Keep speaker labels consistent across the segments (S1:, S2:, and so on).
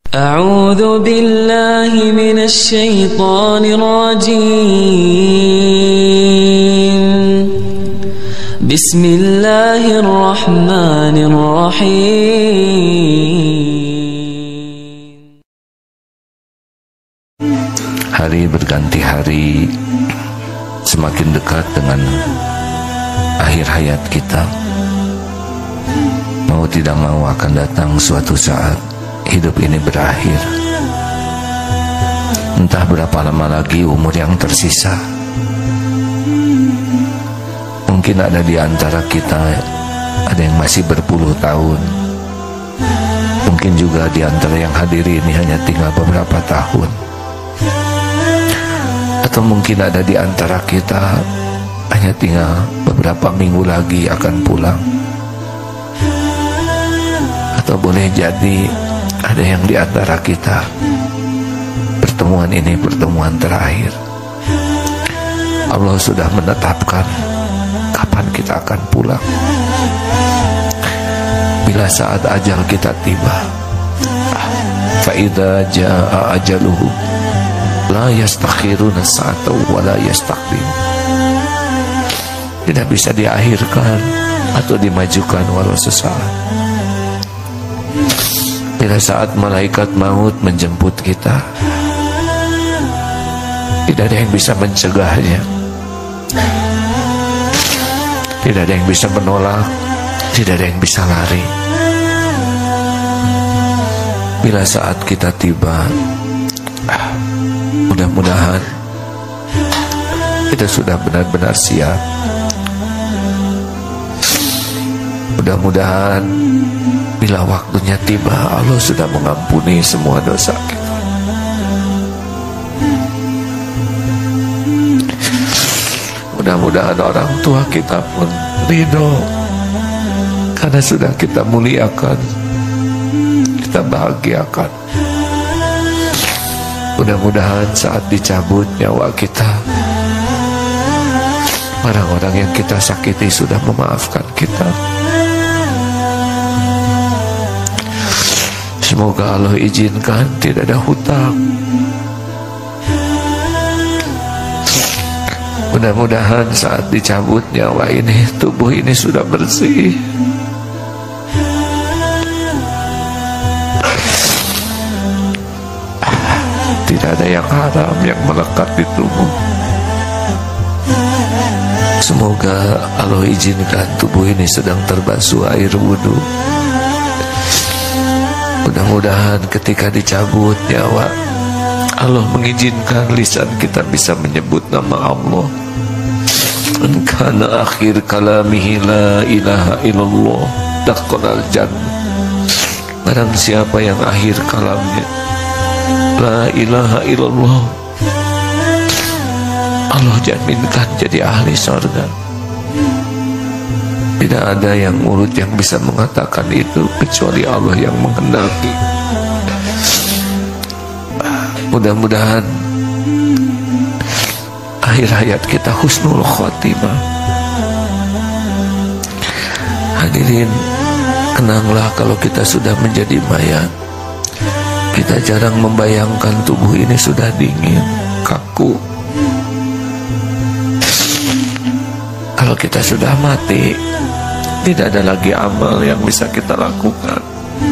S1: أعوذ بالله من الشيطان الرجيم بسم الله الرحمن الرحيم.
S2: Hari berganti hari, semakin dekat dengan akhir hayat kita. Mau tidak mau akan datang suatu saat hidup ini berakhir. Entah berapa lama lagi umur yang tersisa. Mungkin ada di antara kita ada yang masih berpuluh tahun. Mungkin juga di antara yang hadir ini hanya tinggal beberapa tahun. Atau mungkin ada di antara kita hanya tinggal beberapa minggu lagi akan pulang. Atau boleh jadi ada yang di antara kita pertemuan ini pertemuan terakhir. Allah sudah menetapkan kapan kita akan pulang. Bila saat ajal kita tiba, fa idza jaa ajaluhu la yastakhiruna sa'atan wa la yastaqdim. Tidak bisa diakhirkan atau dimajukan walau sesaat. Bila saat malaikat maut menjemput kita, tidak ada yang bisa mencegahnya. Tidak ada yang bisa menolak, tidak ada yang bisa lari. Bila saat kita tiba, mudah-mudahan kita sudah benar-benar siap. Mudah-mudahan bila waktunya tiba, Allah sudah mengampuni semua dosa kita. Mudah-mudahan orang tua kita pun ridho karena sudah kita muliakan, kita bahagiakan. Mudah-mudahan saat dicabut nyawa kita, orang-orang yang kita sakiti sudah memaafkan kita. Semoga Allah izinkan tidak ada hutang. Mudah-mudahan saat dicabut nyawa ini, tubuh ini sudah bersih. Tidak ada yang haram yang melekat di tubuh. Semoga Allah izinkan tubuh ini sedang terbasuh air wudhu. Mudah-mudahan ketika dicabut nyawa, Allah mengizinkan lisan kita bisa menyebut nama Allah. Kana akhir kalamihi la ilaha illallah dakhalal jannah. Barang siapa yang akhir kalamnya la ilaha illallah, Allah jaminkan jadi ahli surga. Tidak ada yang mulut yang bisa mengatakan itu kecuali Allah yang menghendaki. Mudah-mudahan akhir hayat kita husnul khotimah. Hadirin, kenanglah kalau kita sudah menjadi mayat, kita jarang membayangkan tubuh ini sudah dingin, kaku. Kalau kita sudah mati, tidak ada lagi amal yang bisa kita lakukan.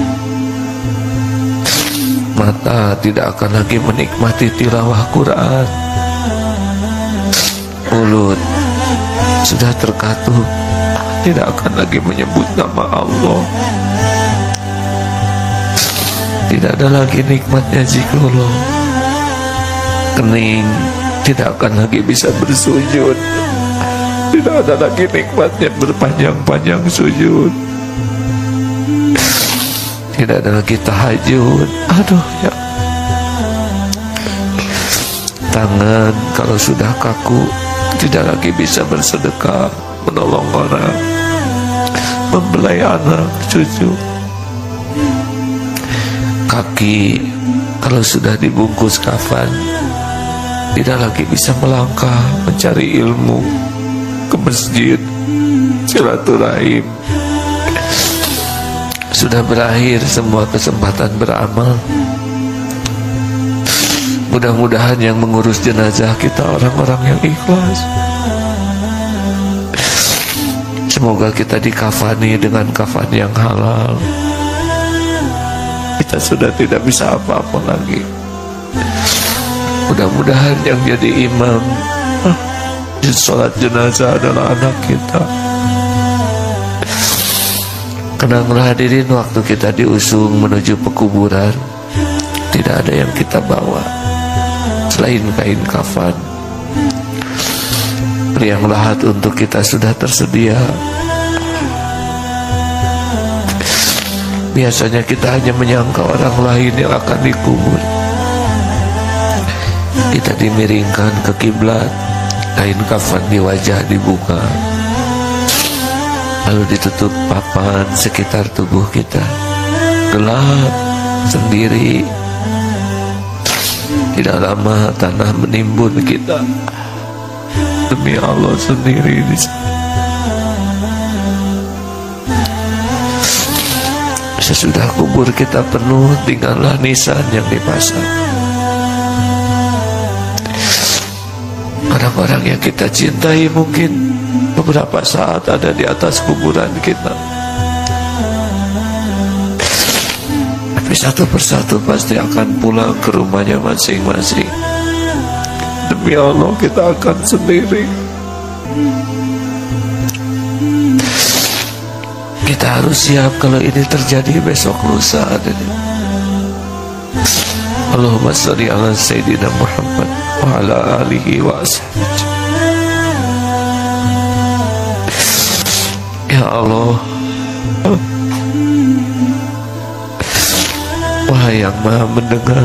S2: Mata tidak akan lagi menikmati tilawah Quran. Mulut sudah terkatup, tidak akan lagi menyebut nama Allah. Tidak ada lagi nikmatnya zikrullah. Kening tidak akan lagi bisa bersujud. Tidak ada lagi nikmatnya berpanjang-panjang sujud. Tidak ada lagi tahajud. Aduh ya. Tangan kalau sudah kaku tidak lagi bisa bersedekah, menolong orang, membelai anak, cucu. Kaki kalau sudah dibungkus kafan tidak lagi bisa melangkah mencari ilmu, ke masjid, silaturahim. Sudah berakhir semua kesempatan beramal. Mudah-mudahan yang mengurus jenazah kita orang-orang yang ikhlas. Semoga kita dikafani dengan kafan yang halal. Kita sudah tidak bisa apa-apa lagi. Mudah-mudahan yang jadi imam di sholat jenazah adalah anak kita. Kenanglah hadirin, waktu kita diusung menuju pekuburan, tidak ada yang kita bawa selain kain kafan. Liang lahat untuk kita sudah tersedia. Biasanya kita hanya menyangka orang lain yang akan dikubur. Kita dimiringkan ke kiblat, kain kafan di wajah dibuka, lalu ditutup papan sekitar tubuh kita. Gelap sendiri. Tidak lama tanah menimbun kita. Demi Allah sendiri di sana. Sesudah kubur kita penuh, tinggallah nisan yang dipasang. Orang-orang yang kita cintai mungkin beberapa saat ada di atas kuburan kita, tapi satu persatu pasti akan pulang ke rumahnya masing-masing. Demi Allah kita akan sendiri. Kita harus siap kalau ini terjadi besok lusa. Allahumma sholli ala Sayyidina Muhammad wa ala alihi wa ashabihi. Ya Allah, wahai yang maha mendengar,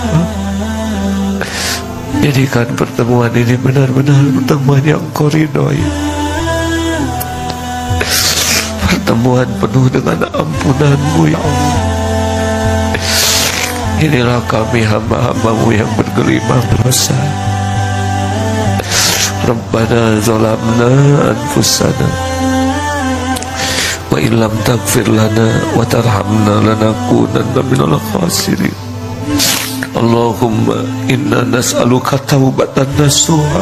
S2: jadikan pertemuan ini benar-benar pertemuan yang Kau ridhoi, pertemuan penuh dengan ampunan-Mu ya Allah. Inilah kami hamba-hamba-Mu yang bergelimang dosa. Rabbana zalamna anfusana wa illam taghfir lana wa tarhamna lanakunanna minal khasirin. Allahumma inna nas'aluka taubatan nasuha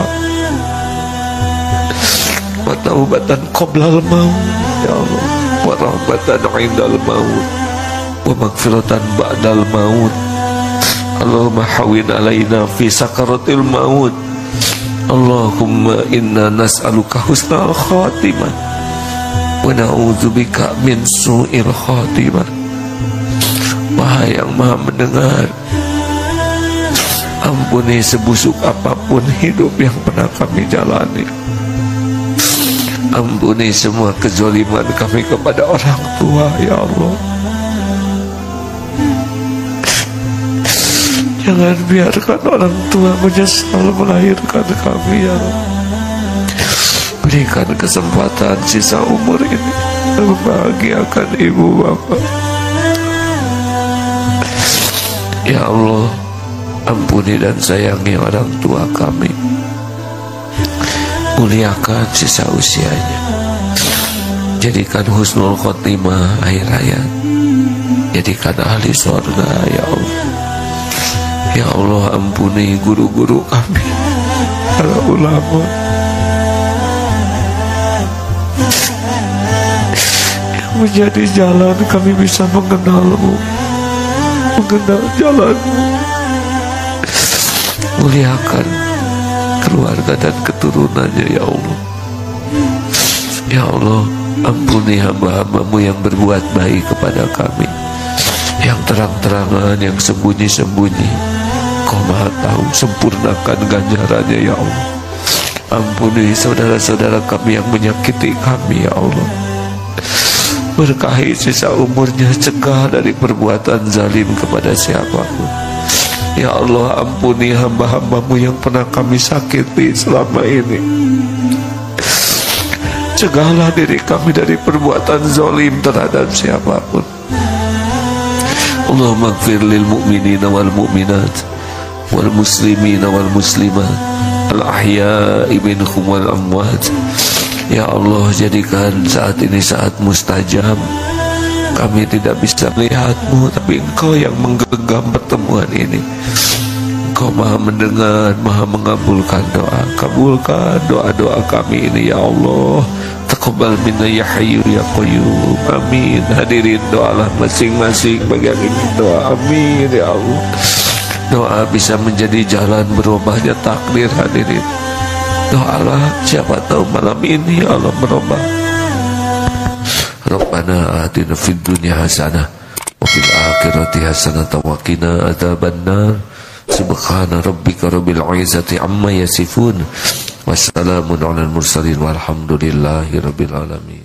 S2: wa taubatan qoblal maut ya Allah, wa rahmatan indal maut wa maghfiratan ba'dal maut. Allahumma hawin alaina fi sakaratil maut. Allahumma inna nas'aluka husnal khatimah wa na'udzubika min su'il khatimah. Wahai yang maha mendengar, ampuni sebusuk apapun hidup yang pernah kami jalani. Ampuni semua kezaliman kami kepada orang tua ya Allah. Jangan biarkan orang tua menyesal melahirkan kami ya Allah. Berikan kesempatan sisa umur ini membahagiakan ibu bapak. Ya Allah, ampuni dan sayangi orang tua kami. Muliakan sisa usianya. Jadikan husnul khotimah akhir hayat. Jadikan ahli surga ya Allah. Ya Allah, ampuni guru-guru kami, para ulama yang menjadi jalan kami bisa mengenal-Mu, mengenal jalan-Mu. Muliakan keluarga dan keturunannya ya Allah. Ya Allah, ampuni hamba-hamba-Mu yang berbuat baik kepada kami, yang terang-terangan, yang sembunyi-sembunyi. Kau maha tahu, sempurnakan ganjarannya ya Allah. Ampuni saudara-saudara kami yang menyakiti kami ya Allah. Berkahi sisa umurnya, cegah dari perbuatan zalim kepada siapapun. Ya Allah, ampuni hamba-hamba-Mu yang pernah kami sakiti selama ini. Cegahlah diri kami dari perbuatan zalim terhadap siapapun. Allahumma ighfir lil mu'minina wal mu'minat wal muslimina wal muslimat al ahya'i minhum wal amwat. Ya Allah, jadikan saat ini saat mustajab. Kami tidak bisa melihat-Mu, tapi Engkau yang menggenggam pertemuan ini. Engkau maha mendengar, maha mengabulkan doa. Kabulkan doa-doa kami ini ya Allah. Taqabbal minna ya Hayyu ya Qayyum. Amin. Hadirin, doalah masing-masing bagian ini doa. Amin ya Allah. Doa bisa menjadi jalan berubahnya takdir. Hadirin, doalah, siapa tahu malam ini Allah merubah. Rabbana atina fid dunya hasanah wa fil akhirati hasanah wa qina adzabannar. Subhana rabbika rabbil izzati amma yasifun. Wassalamun alal mursalin walhamdulillahi rabbil alamin.